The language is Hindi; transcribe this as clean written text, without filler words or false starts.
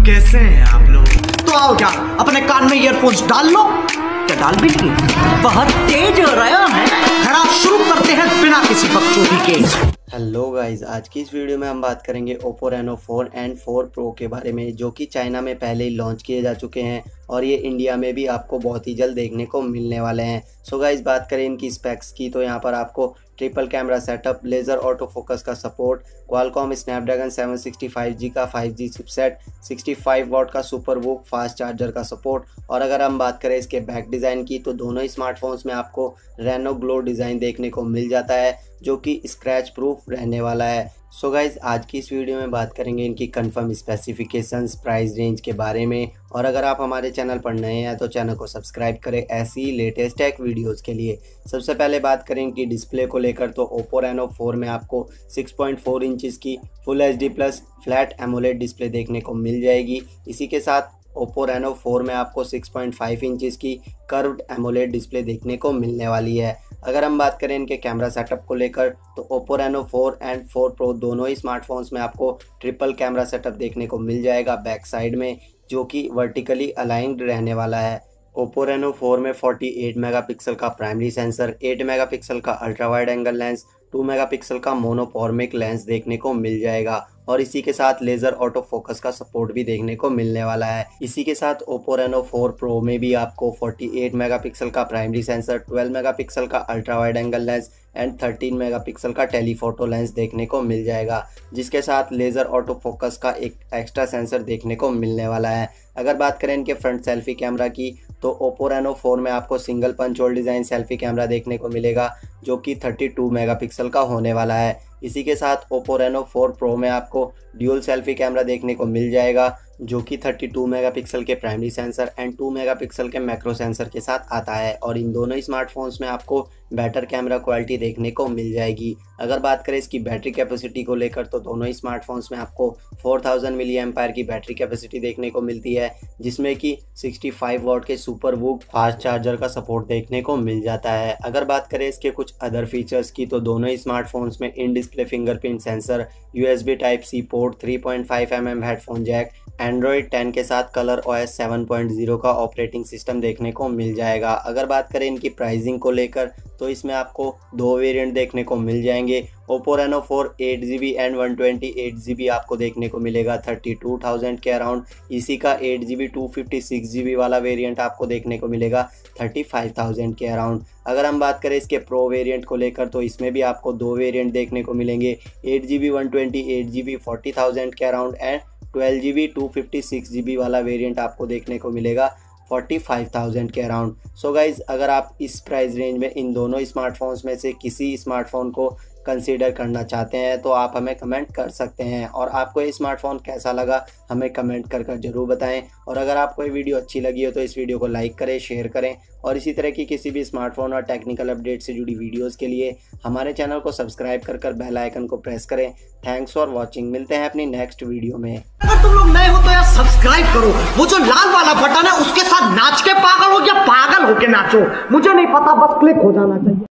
कैसे हैं आप लोग? तो आओ क्या अपने कान में ईयरफोन्स डाल लो। क्या डाल भी नहीं? बहुत तेज हो रहा है। खड़ा शुरू करते हैं बिना किसी बकचोदी के। हेलो गाइज, आज की इस वीडियो में हम बात करेंगे Oppo Reno 4 एंड 4 Pro के बारे में, जो कि चाइना में पहले ही लॉन्च किए जा चुके हैं और ये इंडिया में भी आपको बहुत ही जल्द देखने को मिलने वाले हैं। सो गाइज, बात करें इनकी स्पेक्स की तो यहाँ पर आपको triple camera setup, laser auto focus का सपोर्ट, क्वालकॉम स्नैपड्रैगन 765G का 5G चिपसेट, 65 वाट का सुपर वूक फास्ट चार्जर का सपोर्ट। और अगर हम बात करें इसके बैक डिज़ाइन की तो दोनों ही स्मार्टफोन्स में आपको रेनो ग्लो डिज़ाइन देखने को मिल जाता है, जो कि स्क्रैच प्रूफ रहने वाला है। सो गाइज, आज की इस वीडियो में बात करेंगे इनकी कंफर्म स्पेसिफिकेशंस, प्राइस रेंज के बारे में। और अगर आप हमारे चैनल पर नए हैं तो चैनल को सब्सक्राइब करें ऐसी लेटेस्ट टेक वीडियोस के लिए। सबसे पहले बात करें इनकी डिस्प्ले को लेकर तो Oppo Reno 4 में आपको 6.4 इंचज़ की full HD plus flat AMOLED display देखने को मिल जाएगी। इसी के साथ Oppo Reno 4 में आपको 6.5 इंचज़ की कर्व्ड एमोलेड डिस्प्ले देखने को मिलने वाली है। अगर हम बात करें इनके कैमरा सेटअप को लेकर तो Oppo Reno 4 एंड 4 Pro दोनों ही स्मार्टफोन्स में आपको ट्रिपल कैमरा सेटअप देखने को मिल जाएगा बैक साइड में, जो कि वर्टिकली अलाइंड रहने वाला है। Oppo Reno 4 में 48 मेगापिक्सल का प्राइमरी सेंसर, 8 मेगापिक्सल का ultra wide angle lens, 2 megapixel का मोनोफॉर्मिक लेंस देखने को मिल जाएगा और इसी के साथ लेज़र ऑटो फोकस का सपोर्ट भी देखने को मिलने वाला है। इसी के साथ Oppo Reno 4 Pro में भी आपको 48 मेगापिक्सल का प्राइमरी सेंसर, 12 मेगापिक्सल का ultra wide angle lens and 13 megapixel का टेलीफोटो लेंस देखने को मिल जाएगा, जिसके साथ लेज़र ऑटो फोकस का एक एक्स्ट्रा सेंसर देखने को मिलने वाला है। अगर बात करें इनके फ्रंट सेल्फी कैमरा की तो Oppo Reno 4 में आपको single punch hole design selfie camera देखने को मिलेगा, जो कि 32 मेगापिक्सल का होने वाला है। इसी के साथ Oppo Reno 4 Pro में आपको ड्यूल सेल्फी कैमरा देखने को मिल जाएगा, जो कि 32 मेगापिक्सल के प्राइमरी सेंसर एंड 2 मेगापिक्सल के मैक्रो सेंसर के साथ आता है और इन दोनों ही स्मार्टफोन्स में आपको बेटर कैमरा क्वालिटी देखने को मिल जाएगी। अगर बात करें इसकी बैटरी कैपेसिटी को लेकर तो दोनों ही स्मार्टफोन्स में आपको 4000 मिली एम्पायर की बैटरी कैपेसिटी देखने को मिलती है, जिसमें कि 65 वाट के सुपर वूक फास्ट चार्जर का सपोर्ट देखने को मिल जाता है। अगर बात करें इसके कुछ अदर फीचर्स की तो दोनों ही स्मार्टफोन्स में in display fingerprint sensor, USB Type-C port, 3.5mm headphone jack, Android 10 के साथ ColorOS 7.0 का ऑपरेटिंग सिस्टम देखने को मिल जाएगा। अगर बात करें इनकी प्राइसिंग को लेकर तो इसमें आपको दो वेरिएंट देखने को मिल जाएंगे। Oppo Reno 4 8GB and 128GB आपको देखने को मिलेगा 32,000 के अराउंड। इसी का 8GB 256GB वाला वेरिएंट आपको देखने को मिलेगा 35,000 के अराउंड। अगर हम बात करें इसके प्रो वेरिएंट को लेकर तो इसमें भी आपको दो वेरिएंट देखने को मिलेंगे, 8GB 128GB 40,000 के अराउंड एंड 12GB 256GB वाला वेरिएंट आपको देखने को मिलेगा 45,000 के अराउंड। सो गाइज, अगर आप इस प्राइस रेंज में इन दोनों स्मार्टफोन्स में से किसी स्मार्टफोन को कंसीडर करना चाहते हैं तो आप हमें कमेंट कर सकते हैं और आपको ये स्मार्टफोन कैसा लगा हमें कमेंट कर ज़रूर बताएं। और अगर आपको ये वीडियो अच्छी लगी हो तो इस वीडियो को लाइक करें, शेयर करें और इसी तरह की किसी भी स्मार्टफोन और टेक्निकल अपडेट से जुड़ी वीडियोस के लिए हमारे चैनल को सब्सक्राइब कर बेल आइकन को प्रेस करें। Thanks for watching. मिलते हैं अपनी नेक्स्ट वीडियो में। अगर तुम लोग नए हो तो यार सब्सक्राइब करो, वो जो लाल वाला बटन है उसके साथ नाच के पागल हो या पागल होके नाचो, मुझे नहीं पता, बस क्लिक हो जाना चाहिए।